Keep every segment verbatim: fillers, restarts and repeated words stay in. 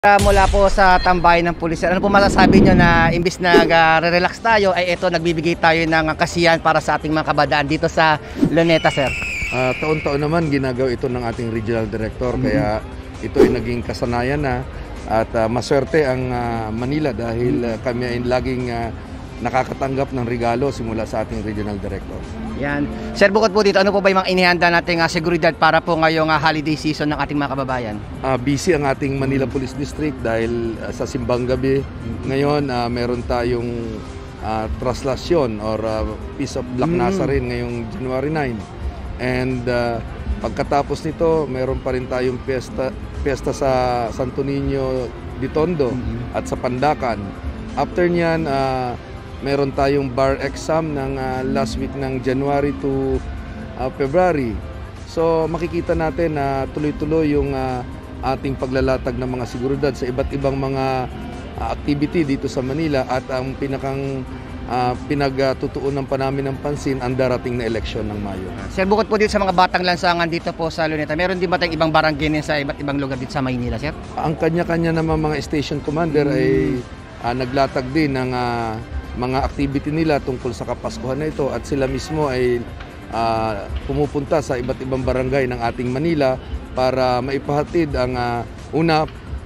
Uh, mula po sa tambayan ng pulis, ano po masasabi nyo na imbis na nag-relax tayo ay ito nagbibigay tayo ng kasiyahan para sa ating mga kabadaan dito sa Luneta, sir? Uh, taon-taon naman ginagawa ito ng ating regional director, mm-hmm. kaya ito ay naging kasanayan na at uh, maswerte ang uh, Manila dahil uh, kami ay laging uh, nakakatanggap ng regalo simula sa ating regional director. Yan. Sir, bukod po dito, ano po ba yung mga inihanda nating uh, seguridad para po ngayong uh, holiday season ng ating mga kababayan? Uh, busy ang ating Manila Police District dahil uh, sa Simbang Gabi. Ngayon, uh, meron tayong uh, traslasyon or uh, Peace of Black mm. Nazarene ngayong January ninth. And uh, pagkatapos nito, meron pa rin tayong piyesta, piyesta sa Santo Niño de Tondo mm-hmm. at sa Pandacan. After nyan, uh, meron tayong bar exam ng uh, last week ng January to uh, February. So makikita natin na uh, tuloy-tuloy yung uh, ating paglalatag ng mga seguridad sa iba't ibang mga uh, activity dito sa Manila at ang pinakang uh, pinagtutuunan pa namin ng pansin ang darating na eleksyon ng Mayo. Sir, bukod po dito sa mga batang lansangan dito po sa Luneta, meron din ba tayong ibang barangay sa iba't ibang lugar dito sa Maynila, sir? Ang kanya-kanya naman mga station commander hmm. ay uh, naglatag din ng uh, mga activity nila tungkol sa Kapaskuhan na ito at sila mismo ay uh, pumupunta sa iba't ibang barangay ng ating Manila para maipahatid ang uh, una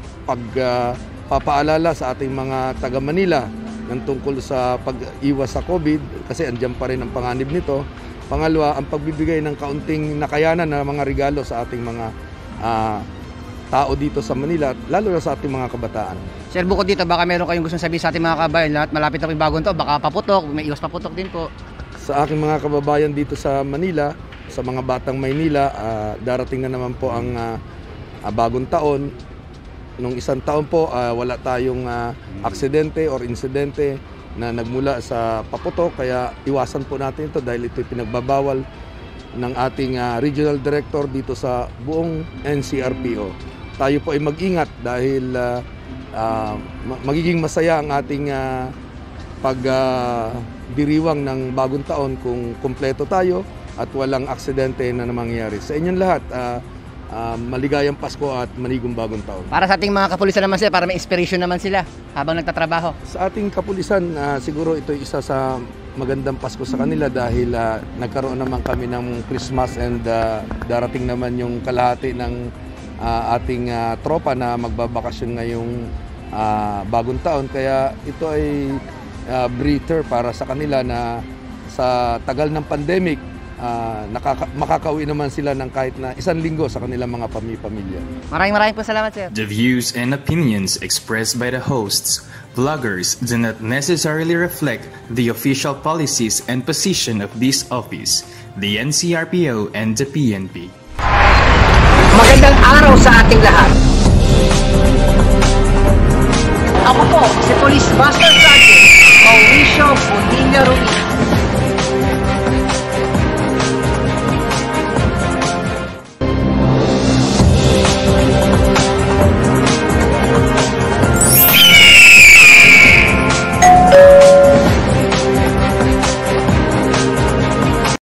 pagpapaalala uh, sa ating mga taga Manila ng tungkol sa pag-iwas sa COVID kasi andyan pa rin ang panganib nito. Pangalawa, ang pagbibigay ng kaunting nakayanan na mga regalo sa ating mga uh, tao dito sa Manila, lalo na sa ating mga kabataan. Sir, bukod dito, baka meron kayong gustong sabihin sa ating mga kababayan, lahat malapit na yung bagong to, baka paputok, may iwas paputok din po. Sa aking mga kababayan dito sa Manila, sa mga batang Maynila, uh, darating na naman po ang uh, uh, bagong taon. Nung isang taon po, uh, wala tayong uh, aksidente or insidente na nagmula sa paputok, kaya iwasan po natin ito dahil ito'y pinagbabawal ng ating uh, regional director dito sa buong N C R P O. Tayo po ay mag-ingat dahil uh, uh, magiging masaya ang ating uh, pagdiriwang uh, ng bagong taon kung kumpleto tayo at walang aksidente na mangyayari. Sa inyong lahat, uh, uh, maligayang Pasko at manigong bagong taon. Para sa ating mga kapulisan naman sila, para may inspiration naman sila habang nagtatrabaho. Sa ating kapulisan, uh, siguro ito isa sa magandang Pasko sa kanila dahil uh, nagkaroon naman kami ng Christmas and uh, darating naman yung kalahati ng uh, ating uh, tropa na magbabakasyon ngayong uh, bagong taon. Kaya ito ay uh, breather para sa kanila na sa tagal ng pandemic, uh, nakaka makakauwi naman sila ng kahit na isang linggo sa kanilang mga pamilya. Maraming maraming po salamat, sir. The views and opinions expressed by the hosts, vloggers do not necessarily reflect the official policies and position of this office, the N C R P O and the P N P. Magandang araw sa ating lahat. Ako po si Police Master Sergeant Mauricio Bonilla Ruiz.